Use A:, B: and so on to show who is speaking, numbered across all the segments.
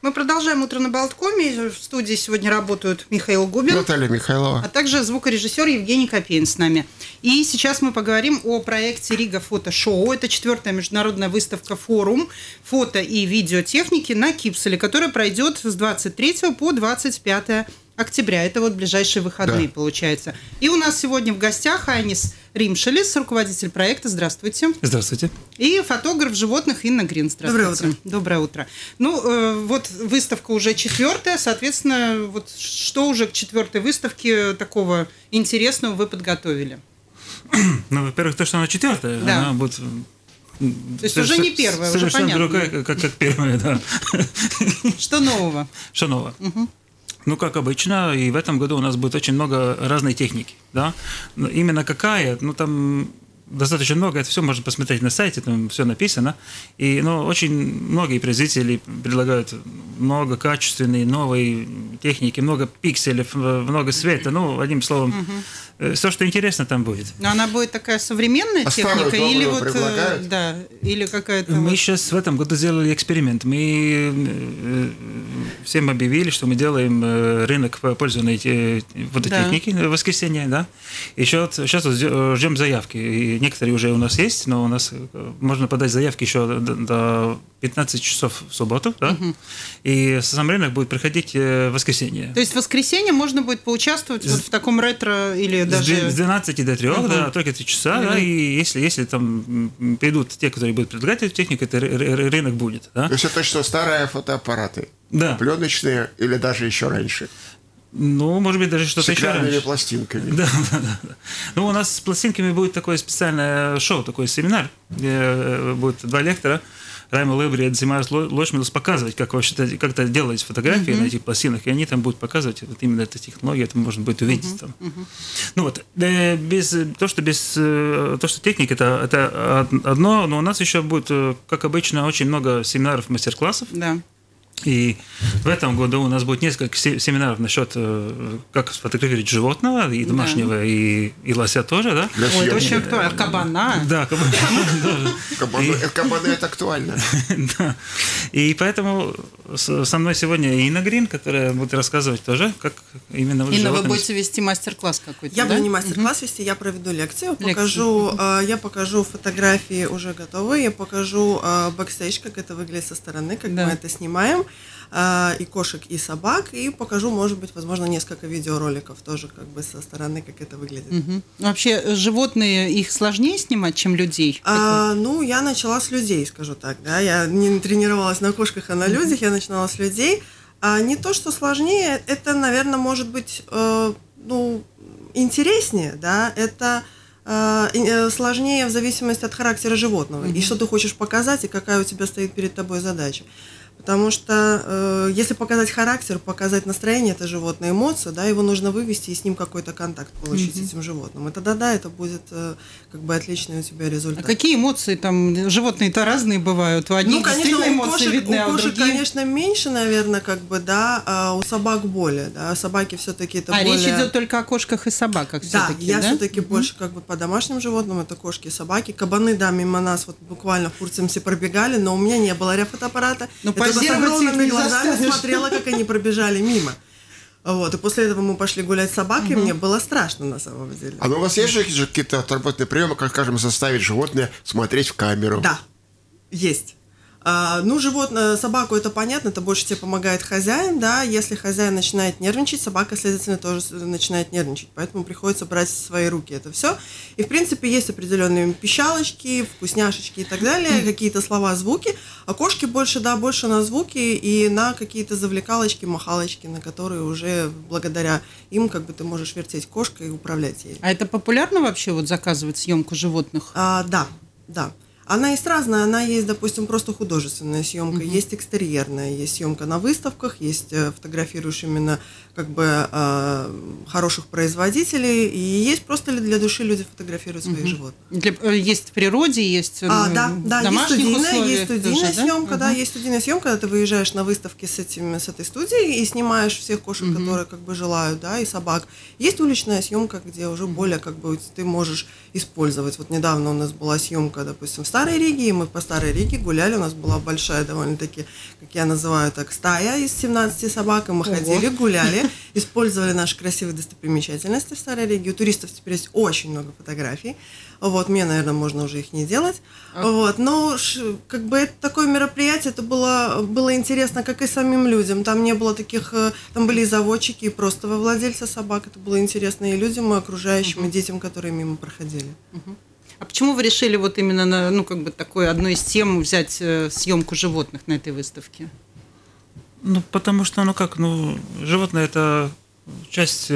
A: Мы продолжаем «Утро на Болткоме». В студии сегодня работают Михаил Губин,
B: Наталья Михайлова,
A: а также звукорежиссер Евгений Копейн с нами. И сейчас мы поговорим о проекте «Рига Фото-шоу». Это 4-я международная выставка «Форум фото- и видеотехники» на Кипселе, которая пройдет с 23 по 25 октября. Это вот ближайшие выходные, получается. И у нас сегодня в гостях Айнис Римшелис, руководитель проекта. Здравствуйте.
C: Здравствуйте.
A: И фотограф животных Инна Грин. Здравствуйте.
D: Доброе утро.
A: Доброе утро. Ну, вот выставка уже 4-я, соответственно, вот что уже к 4-й выставке такого интересного вы подготовили?
C: Ну, во-первых, то, что она 4-я,
A: да.
C: она будет...
A: То есть уже не 1-я, уже понятно.
C: Другая, как 1-я, да.
A: Что нового?
C: Что нового? Ну, как обычно, и в этом году у нас будет очень много разной техники, да. Но именно какая, ну, там достаточно много, это все можно посмотреть на сайте, там все написано. И, ну, очень многие производители предлагают много качественной, новой техники, много пикселей, много света, ну, одним словом, все, что интересно, там будет.
A: Но она будет такая современная техника или вот, да, или какая-то...
C: Мы
A: вот...
C: сейчас в этом году сделали эксперимент. Мы всем объявили, что мы делаем рынок по пользованию фототехники в воскресенье, да. И сейчас вот ждем заявки. И некоторые уже у нас есть, но у нас можно подать заявки еще до 15 часов в субботу, да. И сам рынок будет проходить в воскресенье.
A: То есть в воскресенье можно будет поучаствовать вот в таком ретро или даже...
C: С 12 до 3, да, только 3 часа, да, и если там придут те, которые будут предлагать эту технику, это рынок будет, да.
B: То есть это что, старые фотоаппараты?
C: Да.
B: Пленочные или даже еще раньше?
C: Ну, может быть, даже что-то еще раньше.
B: С пластинками.
C: Да. Ну, у нас с пластинками будет такое специальное шоу, такой семинар, где будет 2 лектора. Райма Лебри и Эдзимарс Лошмилс показывать, как вообще-то как-то делать фотографии на этих пластинах, и они там будут показывать вот именно эту технологию, это можно будет увидеть там. Ну вот, то, что техника это одно, но у нас еще будет, как обычно, очень много семинаров, мастер-классов.
A: Да.
C: И в этом году у нас будет несколько семинаров насчет, как сфотографировать животного, и домашнего, и лося тоже, да?
A: Ой, это очень актуально. Кабана.
C: Да, кабана тоже.
B: Кабаны это актуально.
C: Да. И поэтому со мной сегодня Инна Грин, которая будет рассказывать тоже, как именно
A: Инна, животными... вы будете вести мастер-класс какой-то,
D: Я буду не мастер-класс вести, я проведу лекцию. Я покажу фотографии уже готовые, я покажу бэкстейдж, как это выглядит со стороны, как мы это снимаем. И кошек, и собак, и покажу, может быть, возможно, несколько видеороликов тоже как бы со стороны, как это выглядит.
A: Вообще, животные, их сложнее снимать, чем людей?
D: Ну, я начала с людей, скажу так, да, я не тренировалась на кошках, а на людях, я начинала с людей. Не то, что сложнее, это, наверное, может быть, интереснее, да, это сложнее в зависимости от характера животного, и что ты хочешь показать, и какая у тебя стоит перед тобой задача. Потому что если показать характер, показать настроение это животное, эмоцию, да, его нужно вывести и с ним какой-то контакт получить с этим животным. И тогда, да, это будет как бы отличный у тебя результат.
A: А какие эмоции там? Животные-то разные бывают. У одних действительно эмоции видны, а у других...
D: конечно, меньше, наверное, как бы, да, а у собак более, да, собаки все-таки это более...
A: речь идет только о кошках и собаках все-таки,
D: да? Я все-таки больше как бы по домашним животным, это кошки и собаки. Кабаны, да, мимо нас вот буквально в Фурцемсе пробегали, но у меня не было фотоаппарата. С огромными глазами смотрела, как они пробежали мимо. Вот. И после этого мы пошли гулять с собакой, мне было страшно на самом деле.
B: А у вас есть же какие-то отработанные приемы, как, скажем, заставить животное смотреть в камеру?
D: Да, есть. Собаку это понятно, это больше тебе помогает хозяин, да, если хозяин начинает нервничать, собака, следовательно, тоже начинает нервничать, поэтому приходится брать в свои руки это все. И, в принципе, есть определенные пищалочки, вкусняшечки и так далее, какие-то слова, звуки, а кошки больше на звуки и на какие-то завлекалочки, махалочки, на которые уже благодаря им как бы ты можешь вертеть кошкой и управлять ей.
A: А это популярно вообще вот заказывать съемку животных?
D: Да. Она есть разная, она есть, допустим, просто художественная съемка, есть экстерьерная, есть съемка на выставках, есть фотографируешь именно как бы хороших производителей, и есть просто для души люди фотографируют своих животных.
A: Есть в природе, есть в домашних условиях.
D: Есть студийная съемка, да, есть студийная съемка, когда ты выезжаешь на выставки с этой студией и снимаешь всех кошек, которые как бы желают, да, и собак. Есть уличная съемка, где уже более как бы ты можешь использовать. Вот недавно у нас была съемка, допустим, в Старой Риге, и мы по Старой Риге гуляли. У нас была большая довольно-таки, как я называю так, стая из 17 собак, и мы ходили, гуляли, использовали наши красивые достопримечательности в Старой Риге. У туристов теперь есть очень много фотографий. Вот, мне, наверное, можно уже их не делать. Вот, но как бы это такое мероприятие, это было интересно, как и самим людям. Там не было таких, там были и заводчики, и просто владельцы собак. Это было интересно и людям, и окружающим, и детям, которые мимо проходили.
A: А почему вы решили вот именно ну, как бы такой одной из тем взять съемку животных на этой выставке?
C: Ну, потому что, животное – это часть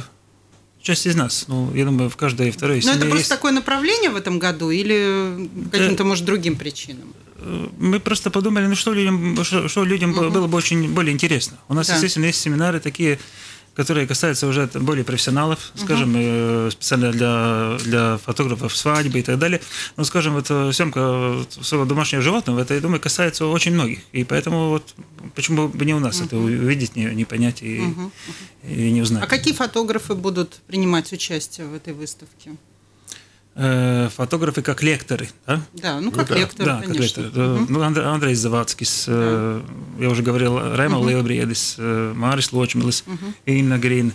C: из нас. Ну, я думаю, в каждой второй семье.
A: Но это просто
C: есть...
A: такое направление в этом году или каким-то, может, другим причинам?
C: Мы просто подумали, что людям было бы более интересно. У нас, естественно, есть семинары такие, которые касаются уже более профессионалов, скажем, специально для фотографов свадьбы и так далее. Но, скажем, вот съемка своего домашнего животного, это, я думаю, касается очень многих. И поэтому вот почему бы не у нас это увидеть, не понять и не узнать.
A: А какие фотографы будут принимать участие в этой выставке?
C: Фотографы как лекторы, да?
A: Да, как лекторы,
C: да,
A: конечно.
C: Как лекторы. Андрей Завадскис, я уже говорил, Райма Леобриедис, Марис Лочмилис, Инна Грин.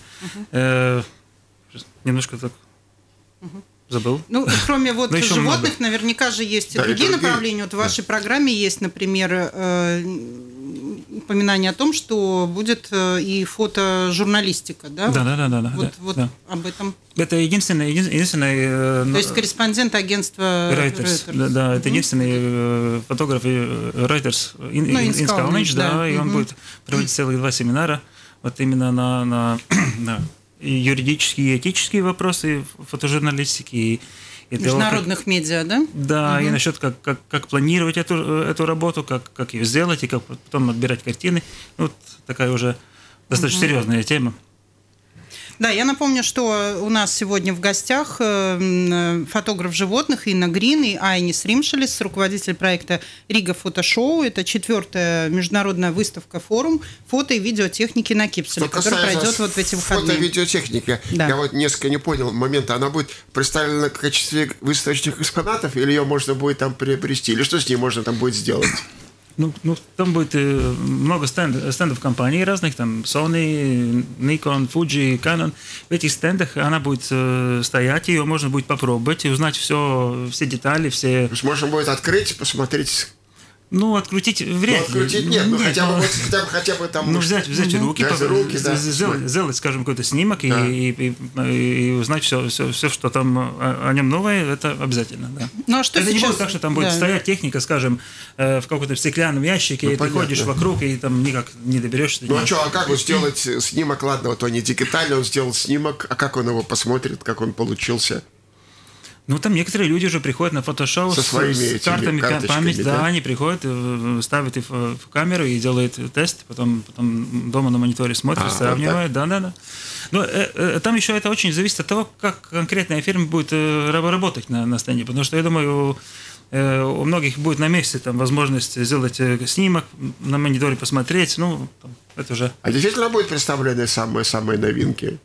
C: Немножко так забыл.
A: Ну, кроме вот животных,
C: много.
A: Наверняка же есть и другие направления. Вот в вашей программе есть, например, упоминание о том, что будет и фотожурналистика, да?
C: Да.
A: Вот об этом.
C: Это единственное.
A: То есть корреспондент агентства
C: Reuters. Да, это единственный фотограф Reuters Инс Калнич, да, и он будет проводить целых 2 семинара, вот именно на юридические и этические вопросы фотожурналистики и
A: международных медиа, да?
C: Да, и насчет как планировать эту работу, как ее сделать и как потом отбирать картины. Вот такая уже достаточно серьезная тема.
A: Да, я напомню, что у нас сегодня в гостях фотограф животных Инна Грин и Айнис Римшелис, руководитель проекта Рига Фотошоу. Это 4-я международная выставка «Форум» фото- и видеотехники на Кипселе, которая пройдет вот в эти выходные.
B: Фото- и видеотехника. Да. Я вот несколько не понял момента. Она будет представлена в качестве выставочных экспонатов или ее можно будет там приобрести? Или что с ней можно там будет сделать?
C: Ну, там будет много стендов компаний разных, там Sony, Nikon, Fuji, Canon. В этих стендах она будет стоять, ее можно будет попробовать и узнать все детали, все...
B: То есть можно будет открыть, посмотреть...
C: Ну, открутить вряд ли.
B: Открутить нет, хотя бы там...
C: Ну, взять руки, сделать, скажем, какой-то снимок и узнать все, что там о нем новое, это обязательно, да.
A: Ну, а что
C: это
A: сейчас...
C: не будет так, что там будет стоять техника, скажем, в каком-то стеклянном ящике, и ты ходишь вокруг, и там никак не доберешься.
B: Ну, а как вот сделать снимок? Ладно, вот он не дигитальный, он сделал снимок, а как он его посмотрит, как он получился?
C: Ну, там некоторые люди уже приходят на фотошоу с картами памяти, да, они приходят, ставят их в камеру и делают тест, потом дома на мониторе смотрят, сравнивают, да. Но там еще это очень зависит от того, как конкретная фирма будет работать на стенде, потому что, я думаю, у многих будет на месте там возможность сделать снимок, на мониторе посмотреть, ну, это уже...
B: А действительно будет представлены самые новинки?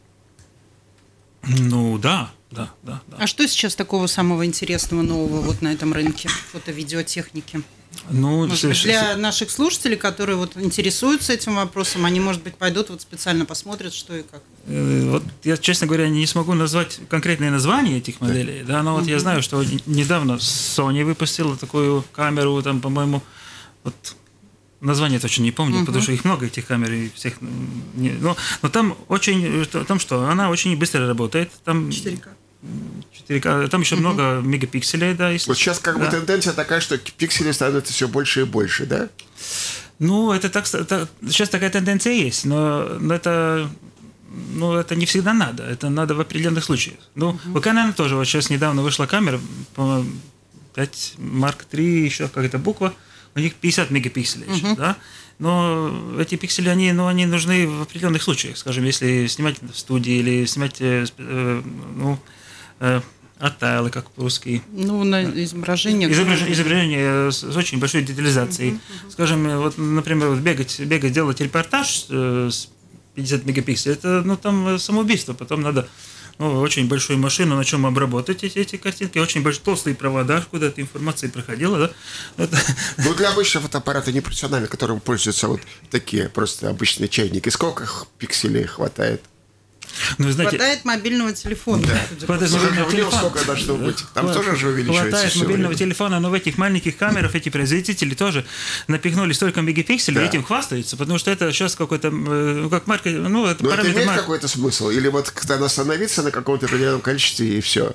C: Ну, да.
A: А что сейчас такого самого интересного нового вот на этом рынке фото-видеотехники?
C: Ну,
A: для наших слушателей, которые вот интересуются этим вопросом, они, может быть, пойдут вот специально посмотрят, что и как.
C: Вот я, честно говоря, не смогу назвать конкретные названия этих моделей, да, но вот я знаю, что недавно Sony выпустила такую камеру, там, по-моему, вот название точно не помню, потому что их много, этих камер, и всех, но там она очень быстро работает. Там 4К, там еще много мегапикселей, да.
B: Вот сейчас как бы тенденция такая, что пикселей становится все больше и больше, да?
C: Ну, сейчас такая тенденция есть, но это не всегда надо, это надо в определенных случаях. Ну, у Canon тоже, вот сейчас недавно вышла камера, по-моему, 5 Mark III, еще какая-то буква, у них 50 мегапикселей еще, да? Но эти пиксели, они нужны в определенных случаях. Скажем, если снимать в студии или снимать оттайлы, как по-русски.
A: Ну, на изображение.
C: Изображение с очень большой детализацией. Скажем, вот, например, бегать, делать репортаж с 50 мегапикселей, это, там самоубийство. Потом надо очень большую машину, на чем обработать эти картинки, очень толстые провода, куда эта информация проходила, да.
B: Ну, для обычного фотоаппарата непрофессионального, которым пользуются вот такие просто обычные чайники, сколько пикселей хватает?
C: Ну, знаете,
A: хватает мобильного телефона.
C: Да. Хватает мобильного телефона.
B: Сколько должно быть? Там тоже же увеличивается.
C: Хватает мобильного телефона, но в этих маленьких камерах эти производители тоже напихнули столько мегапикселей, этим хвастаются, потому что это сейчас какой-то, как марка, это параметр.
B: Это имеет какой-то смысл? Или вот когда остановиться на каком-то определенном количестве и все?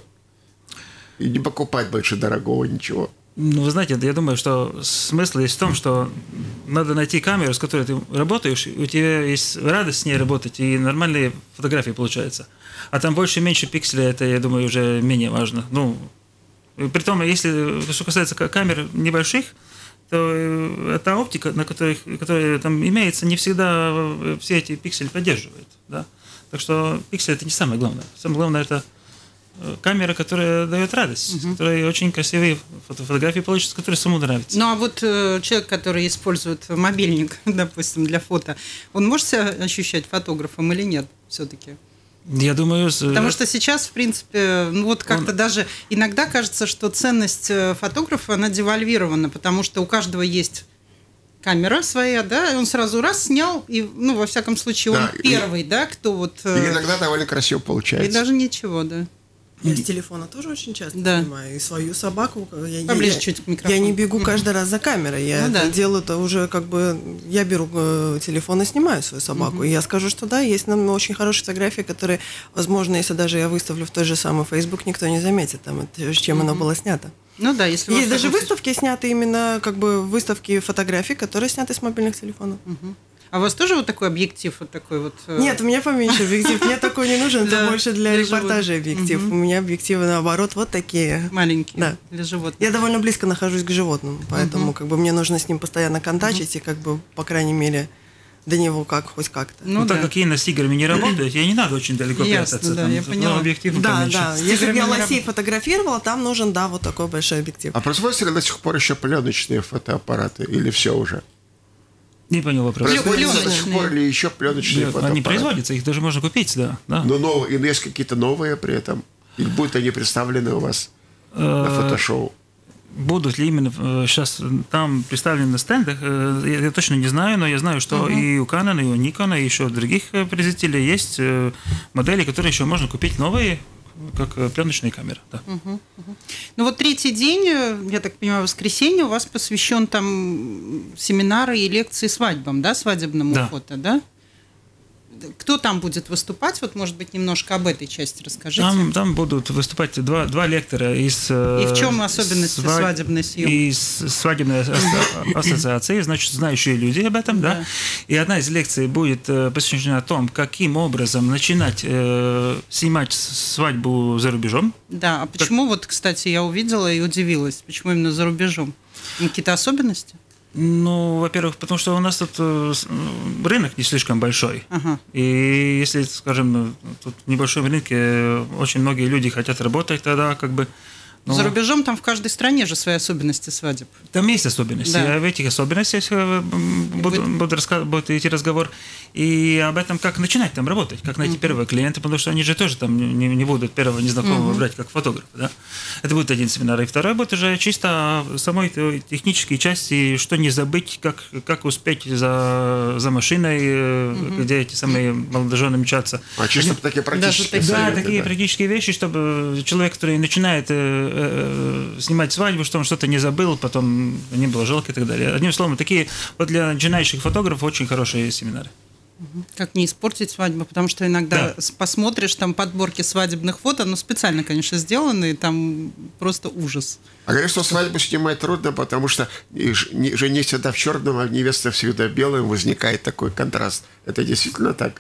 B: И не покупать больше дорогого ничего?
C: Ну, вы знаете, я думаю, что смысл есть в том, что надо найти камеру, с которой ты работаешь, у тебя есть радость с ней работать, и нормальные фотографии получаются. А там больше и меньше пикселей, это, я думаю, уже менее важно. Ну, притом, если, что касается камер небольших, то эта оптика, которая там имеется, не всегда все эти пиксели поддерживает. Да? Так что пиксель – это не самое главное. Самое главное – это камера, которая дает радость, с которой очень красивые фотографии получатся, которые самому нравятся.
A: Ну, а вот человек, который использует мобильник, допустим, для фото, он может себя ощущать фотографом или нет все-таки?
C: Я думаю...
A: Потому что сейчас, в принципе, как-то даже иногда кажется, что ценность фотографа, она девальвирована, потому что у каждого есть камера своя, да, и он сразу раз снял, и, во всяком случае, он первый, да, кто вот...
B: И иногда довольно красиво получается.
A: И даже ничего, да.
D: Я с телефона тоже очень часто снимаю. И свою собаку.
A: Поближе чуть к микрофону.
D: Я не бегу каждый раз за камерой. Я это делаю-то уже я беру телефон и снимаю свою собаку. И я скажу, что да, есть очень хорошие фотографии, которые, возможно, если даже я выставлю в той же самой Facebook, никто не заметит, там, чем оно было снято.
A: Ну да, если
D: есть даже выставки сняты именно выставки фотографий, которые сняты с мобильных телефонов.
A: А у вас тоже вот такой объектив, вот такой вот?
D: Нет, у меня поменьше объектив. Мне такой не нужен, это больше для репортажа объектив. У меня объективы, наоборот, вот такие.
A: Маленькие,
D: да,
A: для животных.
D: Я довольно близко нахожусь к животному, поэтому мне нужно с ним постоянно контачить и по крайней мере, до него хоть как-то.
C: Так как Инна с тиграми не работает, ей не надо очень далеко прятаться.
A: Да, я поняла.
C: Объектив
D: поменьше. Да. Если бы я лосей фотографировала, там нужен, вот такой большой объектив.
B: А производятся ли до сих пор еще пленочные фотоаппараты? Или все уже?
C: Не понял вопрос.
B: Производятся до сих пор или еще пленочные фотоаппараты?
C: Они производятся, их даже можно купить, да.
B: Но есть какие-то новые при этом? Или будут они представлены у вас на фотошоу?
C: Будут ли именно сейчас там представлены на стендах, я точно не знаю, но я знаю, что и у Canon, и у Nikon, и еще у других производителей есть модели, которые еще можно купить новые, как пленочные камеры. Да.
A: Ну вот третий день, я так понимаю, воскресенье, у вас посвящен там семинары и лекции свадьбам, да, свадебному фото, да? Кто там будет выступать? Вот, может быть, немножко об этой части расскажите.
C: Там будут выступать два лектора из...
A: И в чем особенность свадебной съемки?
C: Из свадебной ассоциации, значит, знающие люди об этом, да. И одна из лекций будет посвящена тому, каким образом начинать снимать свадьбу за рубежом.
A: Да, а почему, кстати, я увидела и удивилась, почему именно за рубежом? Какие-то особенности?
C: Ну, во-первых, потому что у нас тут рынок не слишком большой. И если, скажем, тут в небольшом рынке очень многие люди хотят работать, тогда
A: За рубежом там в каждой стране же свои особенности свадеб.
C: Там есть особенности. Да. В этих особенностях будет идти разговор. И об этом, как начинать там работать, как найти первого клиента, потому что они же тоже там не будут первого незнакомого брать как фотографа. Да? Это будет один семинар. И второй будет уже чисто самой технической части, что не забыть, как успеть за машиной, где эти самые молодожены мчатся.
B: А чисто такие практические советы.
C: Такие практические вещи, чтобы человек, который начинает снимать свадьбу, что он что-то не забыл, потом не было жалко и так далее. Одним словом, такие для начинающих фотографов очень хорошие семинары.
A: Как не испортить свадьбу, потому что иногда посмотришь там подборки свадебных фото, специально, конечно, сделаны, и там просто ужас.
B: А говорят, что свадьбу снимать трудно, потому что жених всегда в черном, а невеста всегда белым, возникает такой контраст. Это действительно так?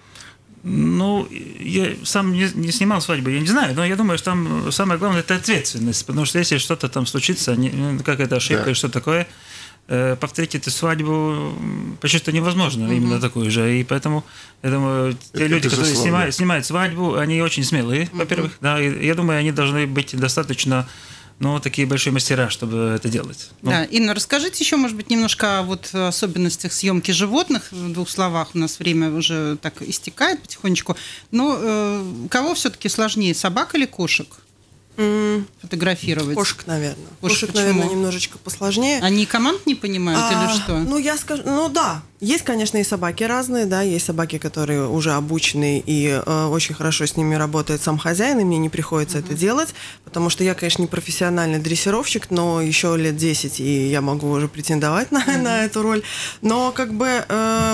C: Ну, я сам не снимал свадьбу, я не знаю, но я думаю, что там самое главное – это ответственность, потому что если что-то там случится, какая-то ошибка или что такое, повторить эту свадьбу почти что невозможно, именно такую же, и поэтому, я думаю, те люди, которые снимают свадьбу, они очень смелые, во-первых, да, и я думаю, они должны быть достаточно но такие большие мастера, чтобы это делать.
A: Да, Инна, расскажите еще, может быть, немножко о вот особенностях съемки животных. В 2 словах, у нас время уже так истекает потихонечку. Но кого все-таки сложнее, собак или кошек? Фотографировать?
D: Кошек, наверное.
A: Кошек,
D: наверное, немножечко посложнее.
A: Они команд не понимают или что?
D: Ну, я скажу, да. Есть, конечно, и собаки разные, да, есть собаки, которые уже обучены, и очень хорошо с ними работает сам хозяин, и мне не приходится это делать, потому что я, конечно, не профессиональный дрессировщик, но еще лет 10, и я могу уже претендовать на эту роль. Но как бы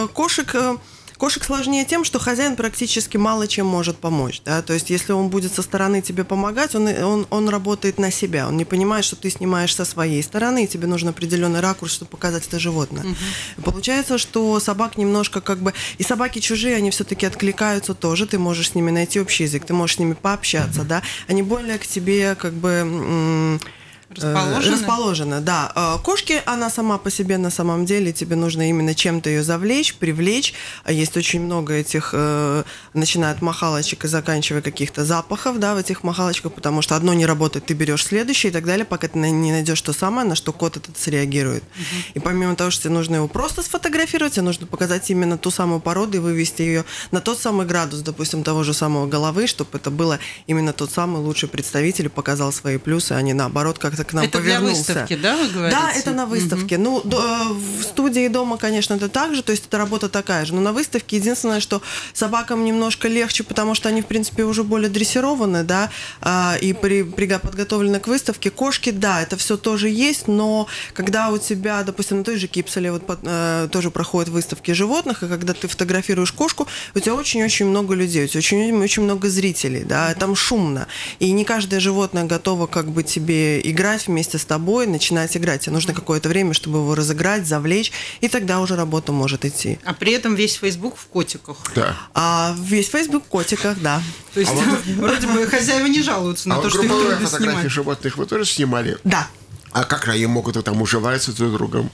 D: Кошек сложнее тем, что хозяин практически мало чем может помочь. Да? То есть, если он будет со стороны тебе помогать, он работает на себя. Он не понимает, что ты снимаешь со своей стороны, и тебе нужен определенный ракурс, чтобы показать это животное. Получается, что собак немножко как бы... И собаки чужие, они все-таки откликаются тоже. Ты можешь с ними найти общий язык, ты можешь с ними пообщаться. Да? Они более к тебе как бы... Расположена, да. Кошки, она сама по себе на самом деле, тебе нужно именно чем-то ее завлечь, привлечь. Есть очень много этих, начиная от махалочек и заканчивая каких-то запахов, да, в этих махалочках, потому что одно не работает, ты берешь следующее и так далее, пока ты не найдешь то самое, на что кот этот среагирует. И помимо того, что тебе нужно его просто сфотографировать, тебе нужно показать именно ту самую породу и вывести ее на тот самый градус, допустим, того же самого головы, чтобы это было именно тот самый лучший представитель, показал свои плюсы, а не наоборот, как к нам
A: это
D: повернулся.
A: Для выставки, да, вы говорите?
D: Да, это на выставке. Ну, в студии и дома, конечно, это так же, то есть это работа такая же. Но на выставке единственное, что собакам немножко легче, потому что они, в принципе, уже более дрессированы, да, и подготовлены к выставке. Кошки, да, это все тоже есть, но когда у тебя, допустим, на той же Кипселе вот, тоже проходят выставки животных, и когда ты фотографируешь кошку, у тебя очень-очень много людей, у тебя очень много зрителей, да, там шумно. И не каждое животное готово как бы тебе играть вместе с тобой, начинать играть. Тебе нужно какое-то время, чтобы его разыграть, завлечь, и тогда уже работа может идти.
A: А при этом весь Facebook в котиках.
B: Да.
D: Весь Facebook в котиках, да.
A: То есть вроде бы хозяева не жалуются на то, что их трудно снимать.
B: Фотографии животных вы тоже снимали?
D: Да.
B: А как они могут там уживаться друг с другом?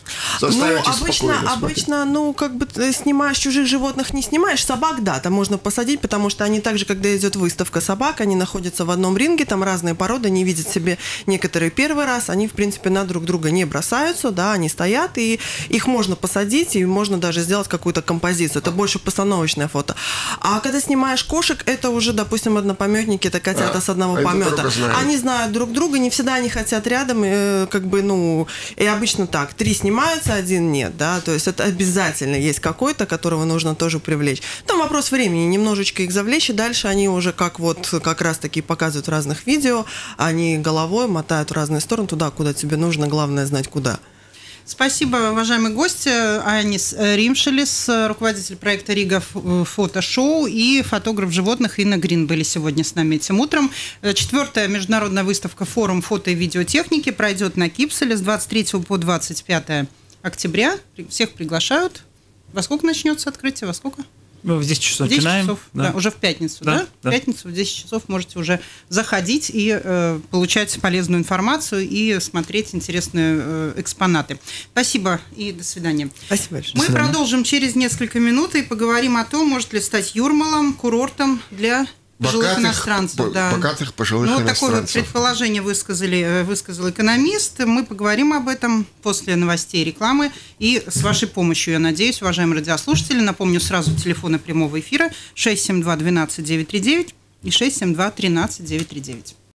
D: Обычно, как бы снимаешь чужих животных, не снимаешь. Собак, да, там можно посадить, потому что они также, когда идет выставка собак, они находятся в одном ринге, там разные породы, они видят себе некоторые первый раз, они, в принципе, на друг друга не бросаются, да, они стоят, и их можно посадить, и можно даже сделать какую-то композицию. Это больше постановочное фото. А когда снимаешь кошек, это уже, допустим, однопометники, это котята с одного помета. Они знают друг друга, не всегда они хотят рядом, как бы, и обычно так, 3 снимаются, 1 нет, да, то есть это обязательно есть какой-то, которого нужно тоже привлечь. Там вопрос времени, немножечко их завлечь, и дальше они уже как раз-таки показывают в разных видео, они головой мотают в разные стороны, туда, куда тебе нужно, главное знать, куда.
A: Спасибо, уважаемый гость. Айнис Римшелис, руководитель проекта Рига фотошоу, и фотограф животных Инна Грин были сегодня с нами этим утром. 4-я международная выставка «Форум фото- и видеотехники» пройдет на Кипселе с 23 по 25 октября. Всех приглашают. Во сколько начнется открытие? Во сколько?
C: В 10 часов начинаем.
A: 10 часов, да, уже в пятницу, да? В пятницу в 10 часов можете уже заходить и получать полезную информацию и смотреть интересные экспонаты. Спасибо и до свидания.
D: Спасибо большое.
A: Мы продолжим через несколько минут и поговорим о том, может ли стать Юрмалом курортом для пожилых иностранцев.
B: Богатых пожилых иностранцев.
A: Такое вот предположение высказал экономист. Мы поговорим об этом после новостей и рекламы. И с вашей помощью, я надеюсь, уважаемые радиослушатели, напомню сразу телефоны прямого эфира 672-12-939 и 672-13-939.